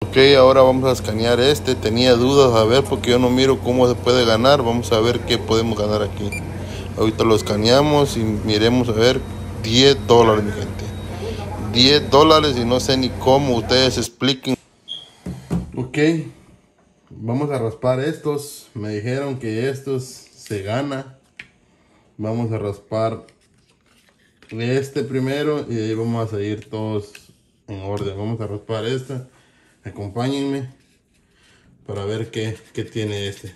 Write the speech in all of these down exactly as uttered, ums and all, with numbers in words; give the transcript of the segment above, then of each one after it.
Ok, ahora vamos a escanear este. Tenía dudas, a ver, porque yo no miro cómo se puede ganar. Vamos a ver qué podemos ganar aquí. Ahorita lo escaneamos y miremos a ver. diez dólares, mi gente. diez dólares y no sé ni cómo. Ustedes expliquen. Ok, vamos a raspar estos. Me dijeron que estos se gana. Vamos a raspar este primero y ahí vamos a seguir todos en orden. Vamos a raspar esta. Acompáñenme para ver qué, qué tiene este.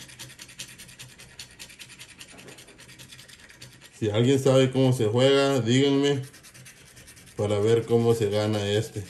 Si alguien sabe cómo se juega, díganme para ver cómo se gana este.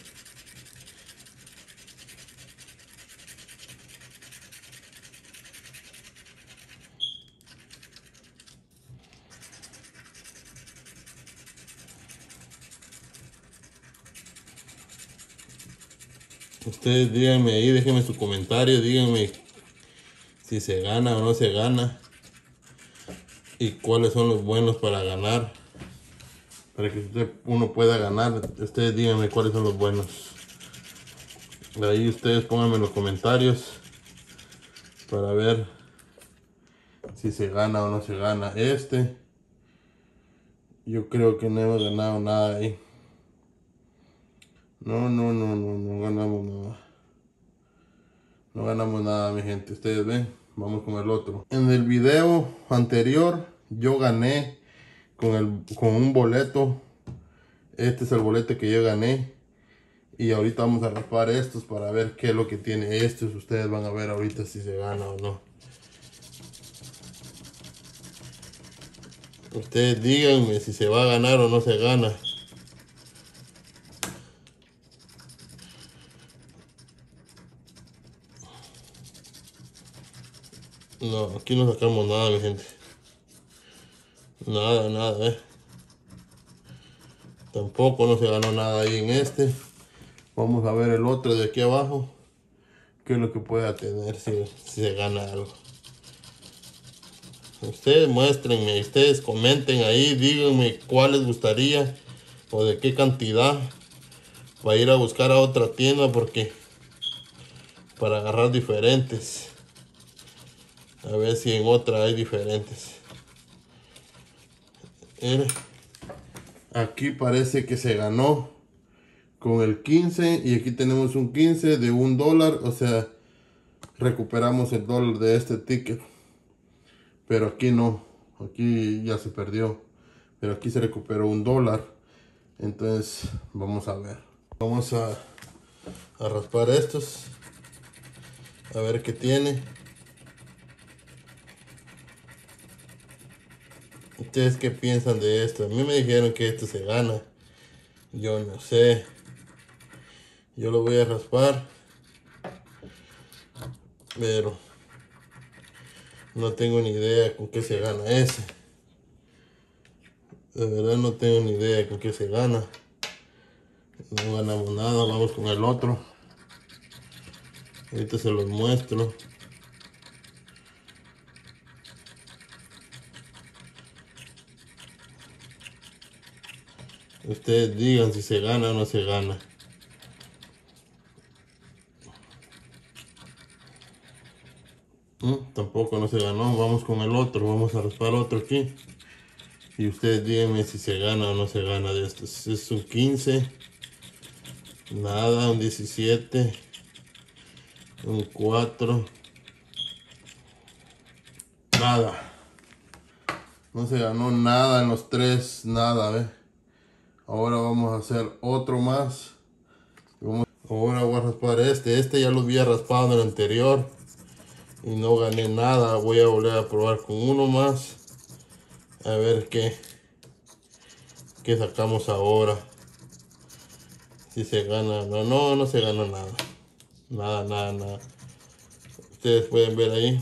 Ustedes díganme ahí, déjenme su comentario, díganme si se gana o no se gana y cuáles son los buenos para ganar, para que usted, uno pueda ganar. Ustedes díganme cuáles son los buenos. De ahí ustedes pónganme en los comentarios para ver si se gana o no se gana este. Yo creo que no hemos ganado nada ahí. No, no, no, no, no ganamos nada. No ganamos nada, mi gente. Ustedes ven. Vamos con el otro. En el video anterior yo gané con, el, con un boleto. Este es el boleto que yo gané. Y ahorita vamos a raspar estos para ver qué es lo que tiene estos. Ustedes van a ver ahorita si se gana o no. Ustedes díganme si se va a ganar o no se gana. No, aquí no sacamos nada, mi gente. Nada, nada, eh. Tampoco no se ganó nada ahí en este. Vamos a ver el otro de aquí abajo. Qué es lo que pueda tener si, si se gana algo. Ustedes muéstrenme, ustedes comenten ahí, díganme cuál les gustaría o de qué cantidad. Para ir a buscar a otra tienda porque para agarrar diferentes. A ver si en otra hay diferentes. Miren. Aquí parece que se ganó con el quince y aquí tenemos un quince de un dólar. O sea, recuperamos el dólar de este ticket. Pero aquí no. Aquí ya se perdió. Pero aquí se recuperó un dólar. Entonces vamos a ver. Vamos a, a raspar estos. A ver qué tiene. ¿Ustedes qué piensan de esto? A mí me dijeron que esto se gana. Yo no sé. Yo lo voy a raspar. Pero no tengo ni idea con qué se gana ese. De verdad no tengo ni idea con qué se gana. No ganamos nada. Vamos con el otro. Ahorita se los muestro. Ustedes digan si se gana o no se gana. ¿Mm? Tampoco no se ganó. Vamos con el otro. Vamos a raspar otro aquí. Y ustedes díganme si se gana o no se gana de estos. Es un quince. Nada, un diecisiete. Un cuatro. Nada. No se ganó nada en los tres. Nada, ¿ves? Ahora vamos a hacer otro más. Vamos, ahora voy a raspar este. Este ya lo había raspado en el anterior. Y no gané nada. Voy a volver a probar con uno más. A ver qué. Qué sacamos ahora. Si se gana. No, no, no se gana nada. Nada, nada, nada. Ustedes pueden ver ahí.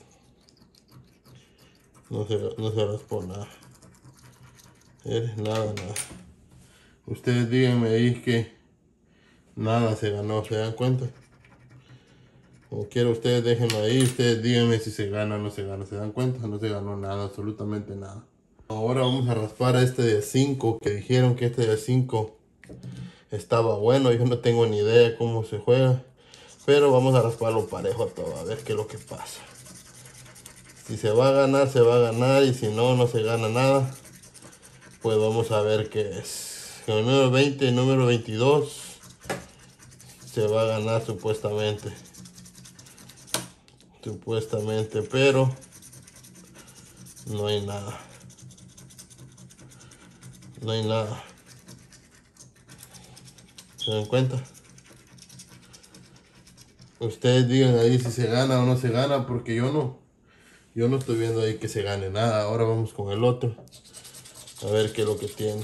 No se, no se raspó nada. Nada, nada. Ustedes díganme ahí que nada se ganó, ¿se dan cuenta? Como quiera, ustedes déjenlo ahí, ustedes díganme si se gana o no se gana. ¿Se dan cuenta? No se ganó nada, absolutamente nada. Ahora vamos a raspar a este de cinco, que dijeron que este de cinco estaba bueno. Yo no tengo ni idea cómo se juega, Pero vamos a rasparlo parejo todo, a ver qué es lo que pasa. Si se va a ganar, se va a ganar, y si no, no se gana nada. Pues vamos a ver qué es. Con el número veinte y el número veintidós se va a ganar supuestamente. Supuestamente, pero no hay nada. No hay nada. ¿Se dan cuenta? Ustedes digan ahí si se gana o no se gana, porque yo no. Yo no estoy viendo ahí que se gane nada. Ahora vamos con el otro. A ver qué es lo que tiene.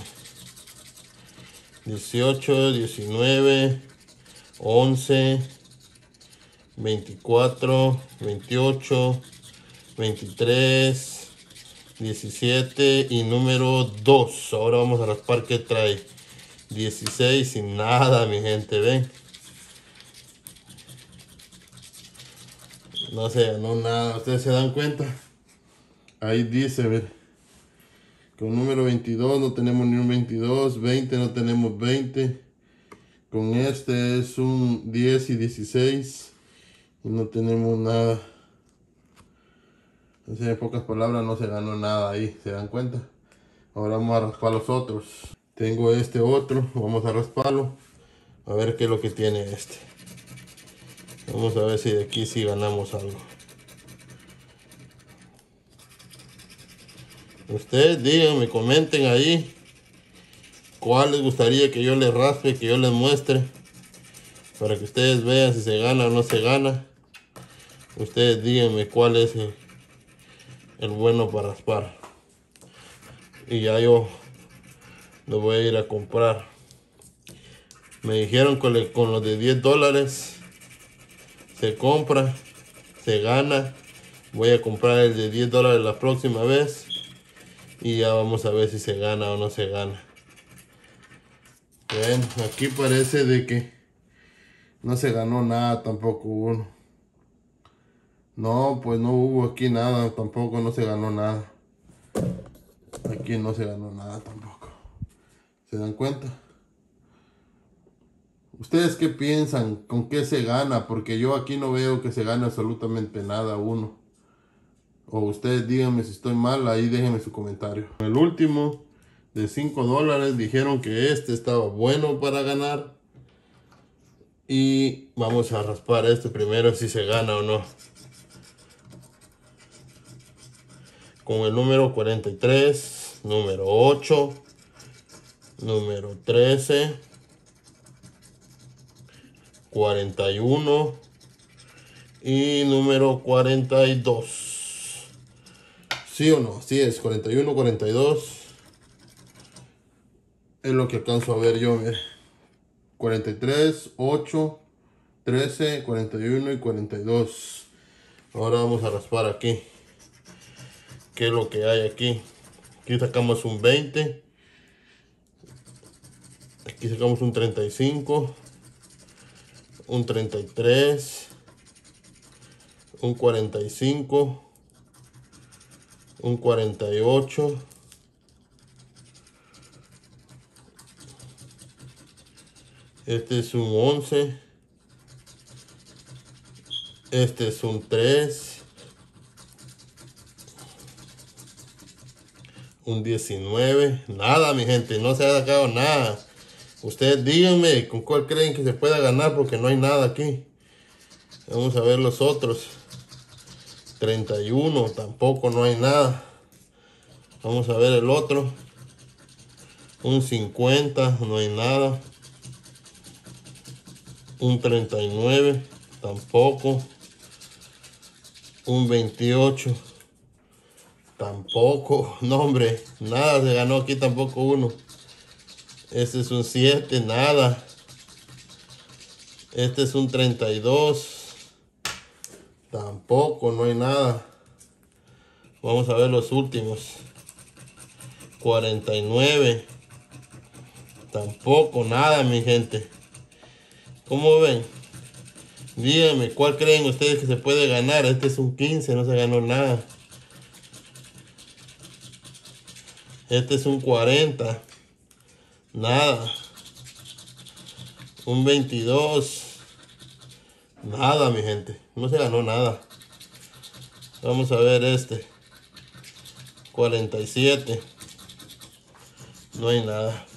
dieciocho, diecinueve, once, veinticuatro, veintiocho, veintitrés, diecisiete y número dos. Ahora vamos a raspar qué trae. dieciséis sin nada, mi gente, ven. No se ganó nada, ustedes se dan cuenta. Ahí dice, ver. Con número veintidós no tenemos ni un veintidós, veinte no tenemos veinte. Con este es un diez y dieciséis y no tenemos nada. O sea, en pocas palabras no se ganó nada ahí, ¿se dan cuenta? Ahora vamos a raspar los otros. Tengo este otro, vamos a rasparlo. A ver qué es lo que tiene este. Vamos a ver si de aquí sí ganamos algo. Ustedes díganme, comenten ahí cuál les gustaría que yo les raspe, que yo les muestre, para que ustedes vean si se gana o no se gana. Ustedes díganme cuál es el, el bueno para raspar, y ya yo lo voy a ir a comprar. Me dijeron que le, con los de diez dólares se compra, se gana. Voy a comprar el de diez dólares la próxima vez y ya vamos a ver si se gana o no se gana. Ven, aquí parece de que no se ganó nada tampoco uno. No, pues no hubo aquí nada, tampoco no se ganó nada. Aquí no se ganó nada tampoco. ¿Se dan cuenta? ¿Ustedes qué piensan? ¿Con qué se gana? Porque yo aquí no veo que se gane absolutamente nada uno. O ustedes díganme si estoy mal, ahí déjenme su comentario. El último de cinco dólares dijeron que este estaba bueno para ganar. Y vamos a raspar este primero si se gana o no. Con el número cuarenta y tres, número ocho, número trece, cuarenta y uno y número cuarenta y dos. ¿Sí o no? Sí es cuarenta y uno, cuarenta y dos. Es lo que alcanzo a ver yo, mire. cuarenta y tres, ocho, trece, cuarenta y uno y cuarenta y dos. Ahora vamos a raspar aquí. ¿Qué es lo que hay aquí? Aquí sacamos un veinte. Aquí sacamos un treinta y cinco. Un treinta y tres. Un cuarenta y cinco. Un cuarenta y ocho. Este es un once. Este es un tres. Un diecinueve. Nada, mi gente, no se ha sacado nada. Ustedes díganme con cuál creen que se pueda ganar, porque no hay nada aquí. Vamos a ver los otros. treinta y uno, tampoco no hay nada. Vamos a ver el otro. Un cincuenta, no hay nada. Un treinta y nueve, tampoco. Un veintiocho, tampoco. No, hombre, nada se ganó aquí tampoco uno. Este es un siete, nada. Este es un treinta y dos. Tampoco, no hay nada. Vamos a ver los últimos. cuarenta y nueve. Tampoco, nada, mi gente. ¿Cómo ven? Díganme, ¿cuál creen ustedes que se puede ganar? Este es un quince, no se ganó nada. Este es un cuarenta. Nada. Un veintidós. Nada, mi gente. No se ganó nada. Vamos a ver este. cuarenta y siete. No hay nada.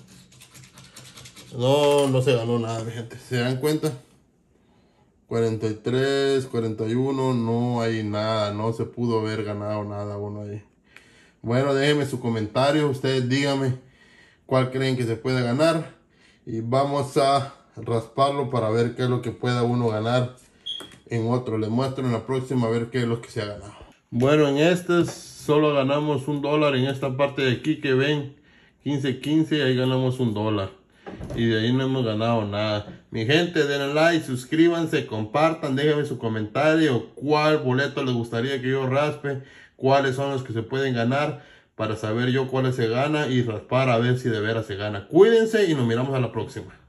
No, no se ganó nada, mi gente. ¿Se dan cuenta? cuarenta y tres, cuarenta y uno. No hay nada. No se pudo haber ganado nada uno ahí. Bueno, déjenme su comentario. Ustedes díganme cuál creen que se puede ganar. Y vamos a rasparlo para ver qué es lo que pueda uno ganar en otro. Les muestro en la próxima a ver qué es lo que se ha ganado. Bueno, en este solo ganamos un dólar. En esta parte de aquí que ven, quince quince, ahí ganamos un dólar. Y de ahí no hemos ganado nada. Mi gente, denle like, suscríbanse, compartan, déjenme su comentario. ¿Cuál boleto les gustaría que yo raspe? ¿Cuáles son los que se pueden ganar? Para saber yo cuáles se gana y raspar a ver si de veras se gana. Cuídense y nos miramos a la próxima.